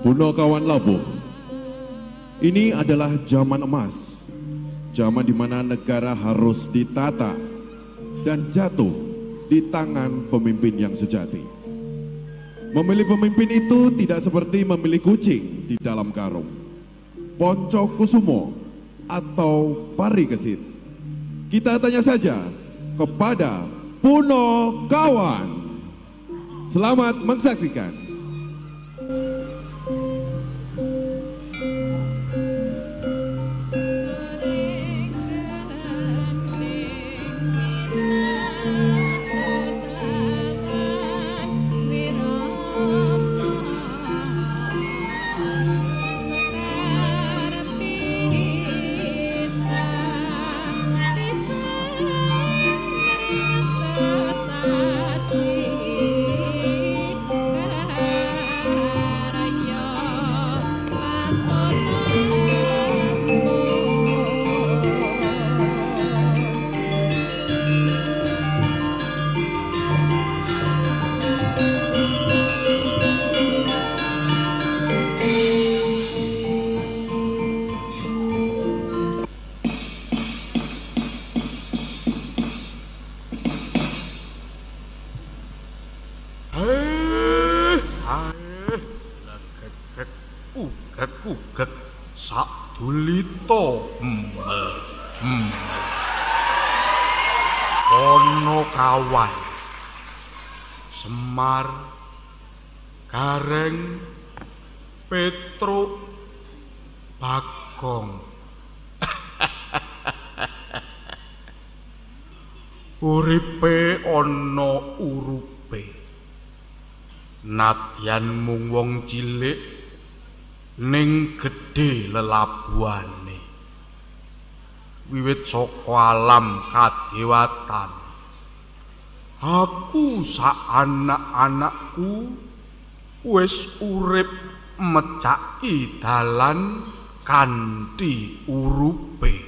Punakawan Labuh, ini adalah zaman emas, zaman di mana negara harus ditata dan jatuh di tangan pemimpin yang sejati. Memilih pemimpin itu tidak seperti memilih kucing di dalam karung, ponco kusumo atau pari kesit. Kita tanya saja kepada Punakawan. Selamat menyaksikan. Sadulito Punakawan Semar Gareng Petruk Bagong uripe ana urupe nadyan mung wong cilik ning gedhe lelabuhane wiwit saka alam kadewatan aku sak anak-anakku wis urip mecaki dalan kanthi urupe.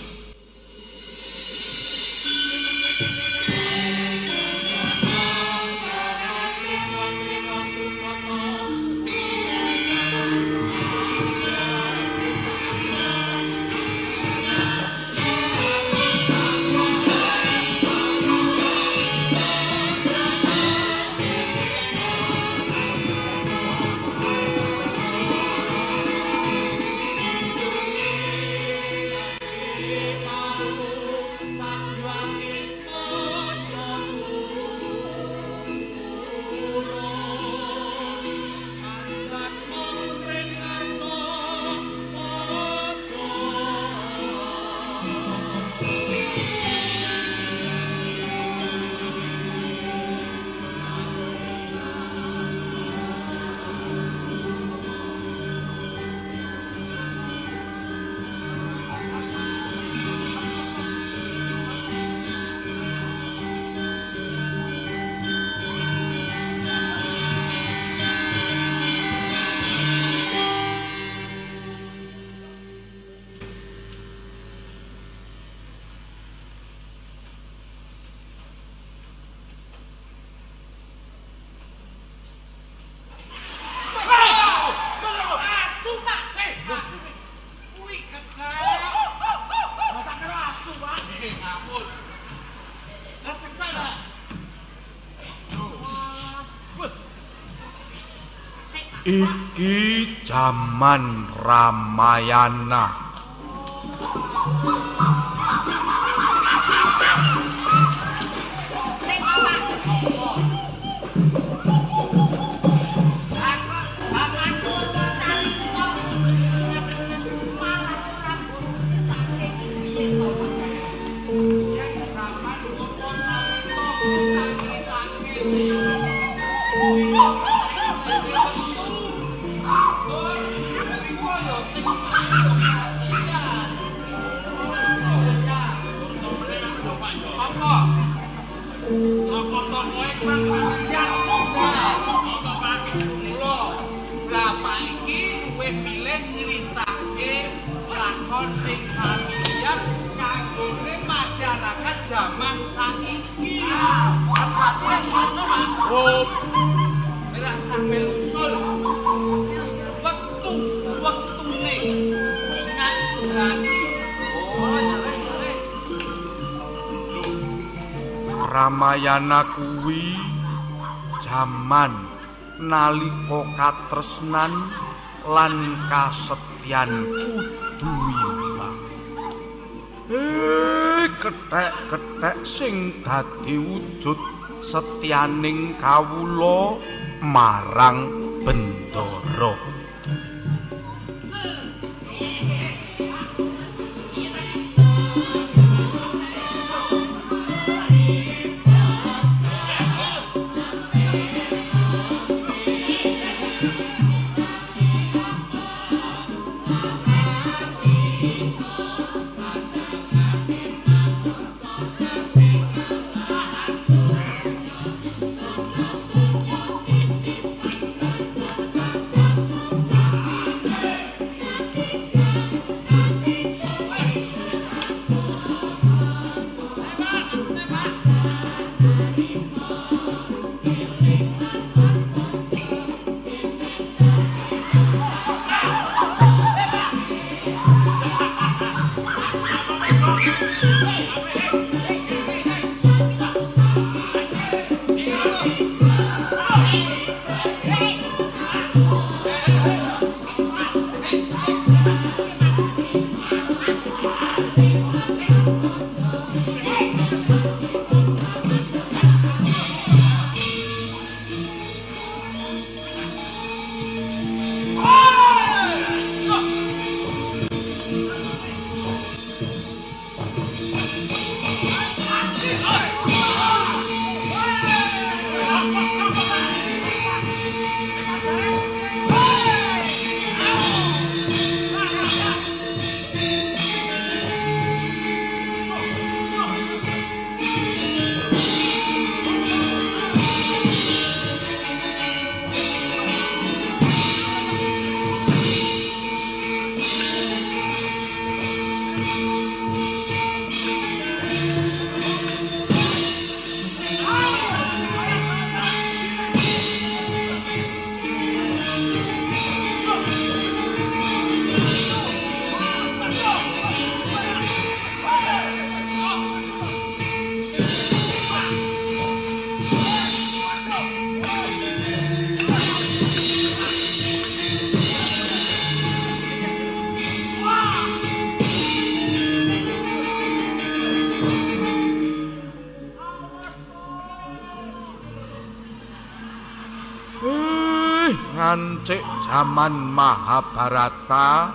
Iki jaman Ramayana. Zaman saiki rasa melusul Ramayana kuwi jaman nalika katresnan lan kasetyan kudu imbang. Kethek-kethek sing dadi wujud setyaning kawula marang Bendara. Ngancik jaman Mahabharata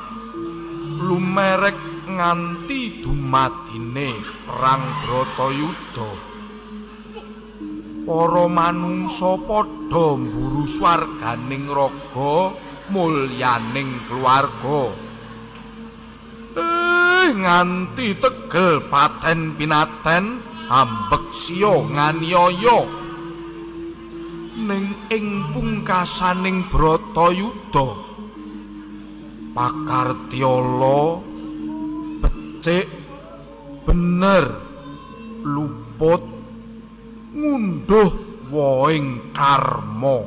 lumerek nganti dumadine perang Bratayuda. Para manungsa padha mburu swarganing raga mulyaning keluarga. Nganti tegel paten pinaten ambeksia nganiaya. Ning ing pungkasaning Bratayuda pakartyala becik bener luput ngunduh woing karma.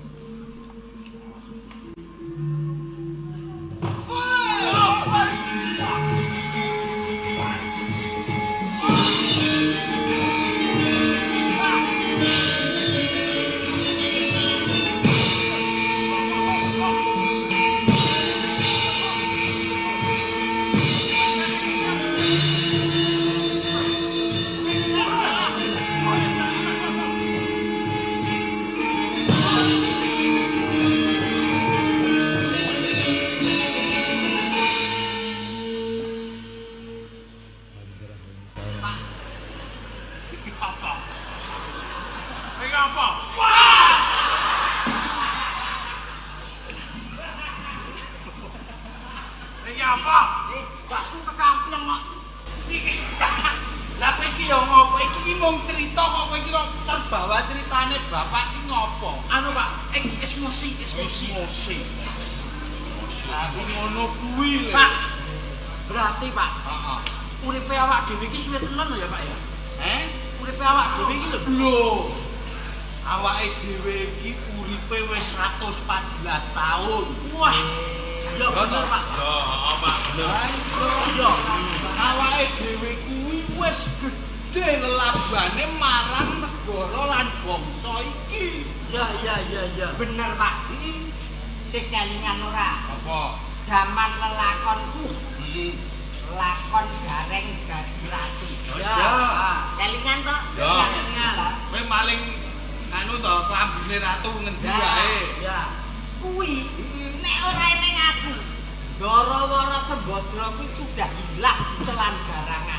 Berarti Pak, uripe awak dhewe iki suwe tenan lho ya Pak ya? Uripe awak dhewe iki lho. Awake dhewe iki uripe wis 114 tahun. Wah. Ya bener Pak. Ya Pak, bener. Ya. Awake dhewe kuwi wis gedhe gedhe lelabane marang negara lan bangsa iki. Ya. Bener, Pak. Sing kelingan ora? Apa? Zaman lelakonku. Lakon Gareng Dadi Ratu. Kelingan to? Kelingan lah. Kowe maling anu to klambine ratu ngendi wae. Ya. Kuwi nek ora ning aku. Darawara Sembadra kuwi sudah hilang ditelan garangan.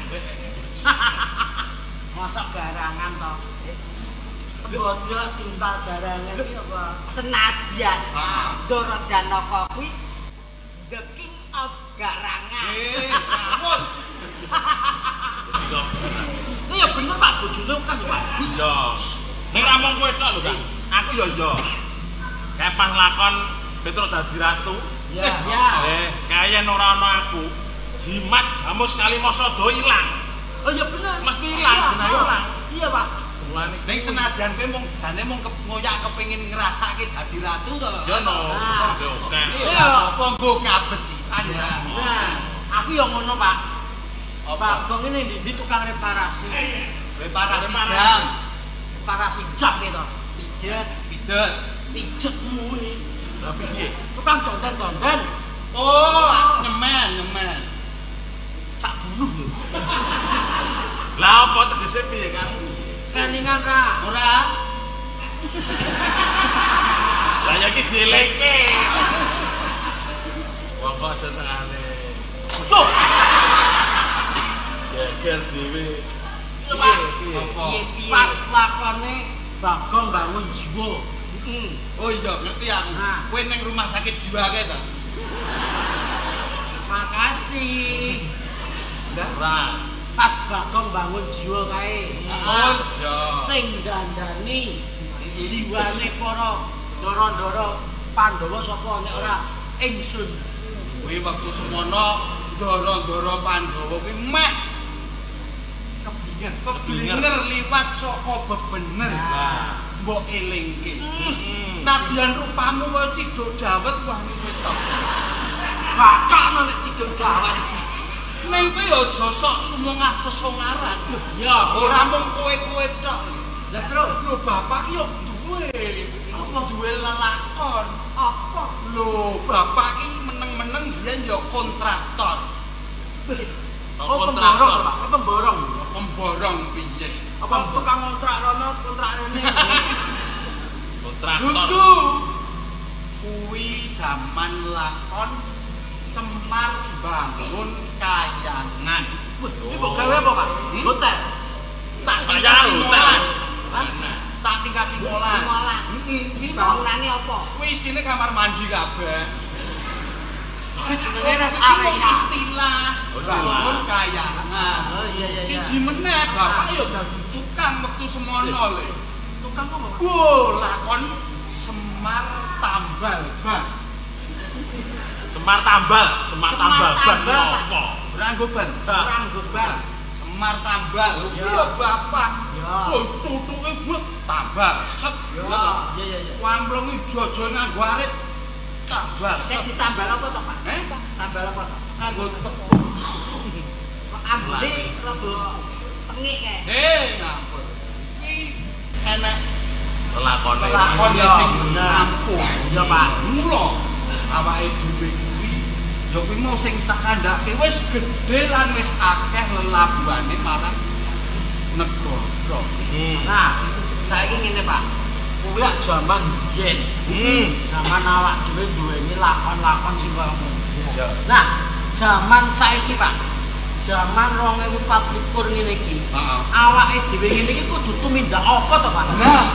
Masa garangan to? Sembadra tintal garangan iki apa? Senadyan. Dara Janaka kuwi the king of garangan. Ngawur. Ini ya bener Pak, bojone kan Pak. Iya. Nek ra mung kowe tok lho, Kak. Aku ya iya. Kepang lakon Petruk dadi ratu. Ya. Kayen ora ana aku, jimat Jamus Kalimasa do ilang. Oh iya bener. Mesti ilang, bener ilang. Iya, Pak. Ning senadyan kowe mung jane mung ngoyak kepengin ngrasake dadi ratu to. Ya no. Oke. Iya, apa nggo kabecikan ya. Nah, aku ya ngono, Pak. Apa? Pak Gong ini di tukang reparasi. Reparasi jam. Reparasi jam gitu. Pijet. Pijetmu ini. Tapi piye? Tukang donten-donten. Oh, nyemen. Tak bunuh lho. Lah apa tegese piye kan? Kelingan ra. Ora. Lah ya iki dieleke. Wong kok senengane. Tuh. Geger dhewe. Piye? Apa? Pas lakone Bagong bangun jiwa. Oh iya, ngerti aku. Nah. Kowe ning rumah sakit jiwa kae ta? Makasih. Ora. Pas Bagong bangun jiwa kae. Oh iya. Sing dandani jiwane para ndara-ndara Pandhawa sapa nek ora ingsun. Kuwi wektu semono ndara-ndara Pandhawa kuwi meh keblinger liwat saka bebener. Nah. Mbok elingke. Nadyan rupamu kaya ciduk dawet wah kowe tok. Bakakno nek ciduk dawet. Ning kowe aja sok sumungah sesongaran. Ya, Ora mung kowe-kowe tok. Lah terus Lho bapak ki yo duwe. Apa duwe lelakon? Apa? Lho bapak ki meneng-meneng biyen yo kontraktor. pemborong, Pak. Pemborong. Pemborong piye? Apa tukang kontrak rono, kontrak rene. Kontraktor. Dudu. Kuwi zaman lakon Semar bangun kayangan. Ini mbok gawe apa, Pak? Hotel. Tak tingkat 15. Tak tingkat 15. Iki bangunane apa? Kuwi isine kamar mandi kabeh. Iki jenenge res Iki area. istilah bangun kayangan. Oh iya. Siji meneh bapak ya dadi tukang wektu semono lho. Tukang apa, Pak? Lakon Semar tambal ban. Semar tambal ban apa? Ora nggo ban. Ora nggo ban. Semar tambal. Lho Ya. iya bapak. Ya. Oh tutuke buat tambal set. Iya. Wamplunge jojo nganggo arit tambal Sing set. ditambal apa to, Pak? Eh? Tambal apa to? Nganggo tepung. Kok ambune rada tengik kae. Ngampun. Iki enek Lakone. lakon Iya, sing bener. rampung. Iya, Pak. Mula awake dhewe kuwi ya kuwi mau sing tak kandhake wis gedhe lan wis akeh lelabuhane marang negara. Nah, saiki ngene, Pak. Kuwi lak jaman biyen. Zaman awak dhewe duweni lakon-lakon sing kaya ngono. Ya. Nah, zaman saiki, Pak. Zaman 2024 ngene iki. Heeh. Awake dhewe ngene iki kudu tumindak apa to, Pak? Nah,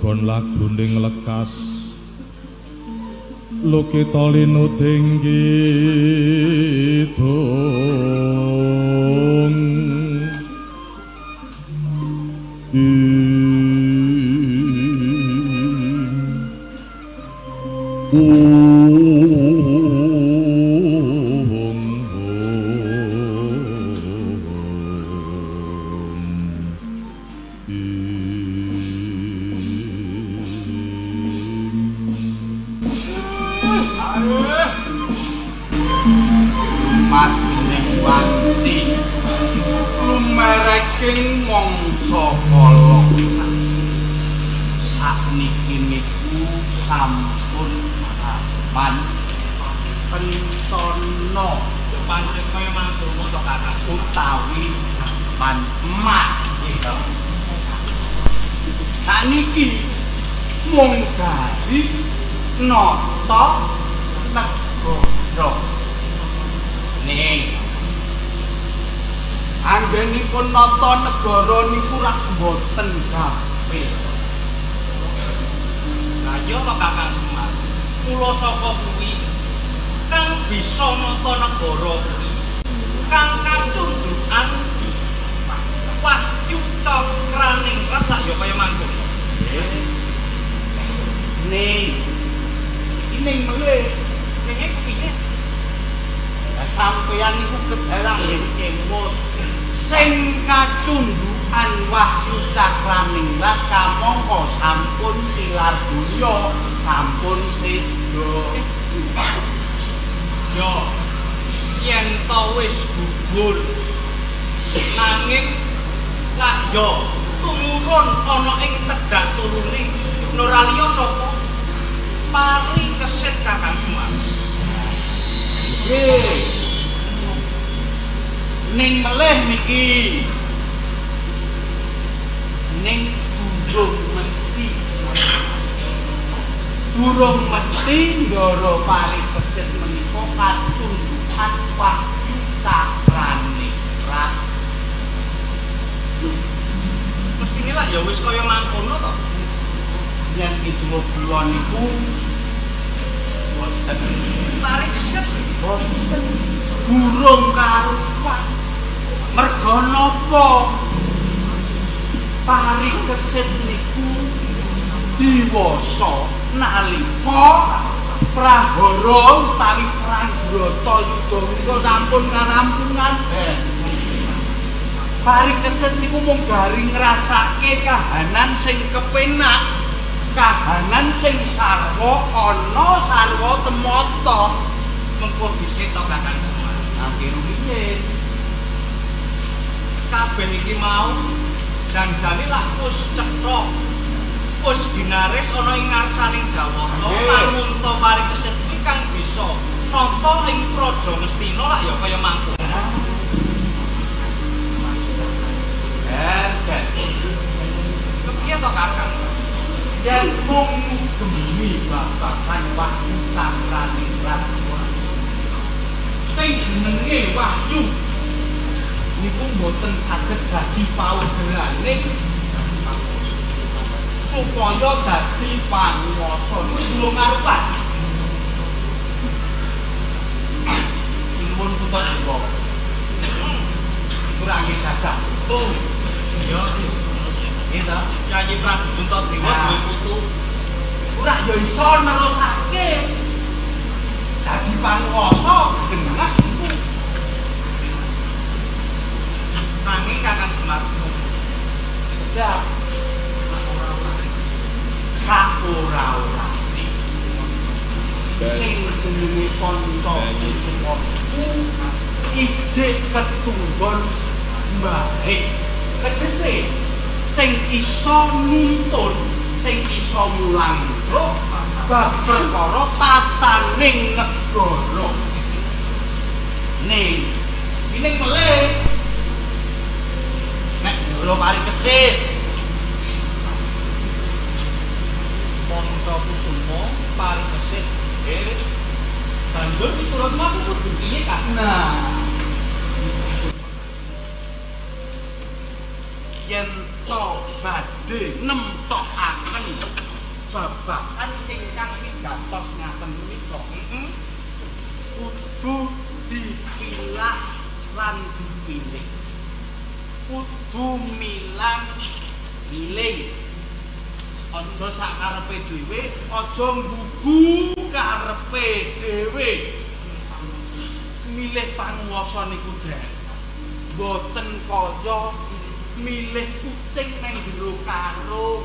gegon laguning lekas Lukita linuding kidung Lumereking mangsa kala sakniki niku sampun harapan pencana pancen kaya mangkono to Kakang utawi pan emas gitu. Sakniki mung gari nata negara. Ning anggenipun nata negara niku rak boten gampil. Lah iya to Kakang Semar. Kula saka kuwi kang bisa nata negara kuwi kang kacundhukan Wahyu Cakraningrat lak ya kaya mangkono. Ning ini meleh ning piye? Sampeyan niku kederang nggih kemut sing kacundhukan Wahyu Cakraningrat kamangka sampun tilar donya sampun seda. Yo yen to wis gugur nanging lak yo tumurun ana ing tedak turune Nuraliya sapa pari kesit Kakang Semar. Ning meleh niki ning durung mesti ndara pari kesit menika kacundhukan Wahyu Cakraningrat. Mestine lak ya wis kaya mangkono to. Yen kidul kula niku boten pari kesit boten durung karupan. Merga napa? Pari kesit niku diwasa nalika prahara utawi perang Bratayuda menika sampun karampungan. Pari kesit niku mung gari ngrasake kahanan sing kepenak, kahanan sing sarwa ana sarwa temata. Mengko dhisik to Kakang Semar. Akhir rumiyin kabeh iki mau janjane lak wis cetha. Wis dinaris ana ing ngarsaning Jawata lamun to pari kesit iki kang bisa nata ing Praja Ngastina lak ya kaya mangkono. Kepiye to Kakang? Yen mung demi babagan Wahyu Cakraningrat sing jenenge Wahyu niku mboten saged dadi paugeran supaya dadi panguwasa niku durung karupan. Sinuwun putra dewa. Kurang gadah. Oh, ya. Iya, Yayi Prabu Puntadewa duwe putu. Ora ya iso nerusake. Dadi panguwasa genah niku. Nanging Kakang Semar. Sedap. Saora-orane sing jenenge Pancakusuma ijik ketunggon mbahe tegese sing iso nuntun sing iso mulang bab perkara tataning negara ning meleh nek ora pari kesit Pancakusuma pari kesit banjur miturut mlaku kudu piye Kak? Nah yen to badhe nemtokaken babakan ingkang wigatos ngaten menika kudu dipilah lan dipilih. Kudu milang milih. Aja sakarepe dhewe, aja nggugu karepe dhewe. Milih panguwasa niku Dek. Mboten kaya milih kucing nang jero karung.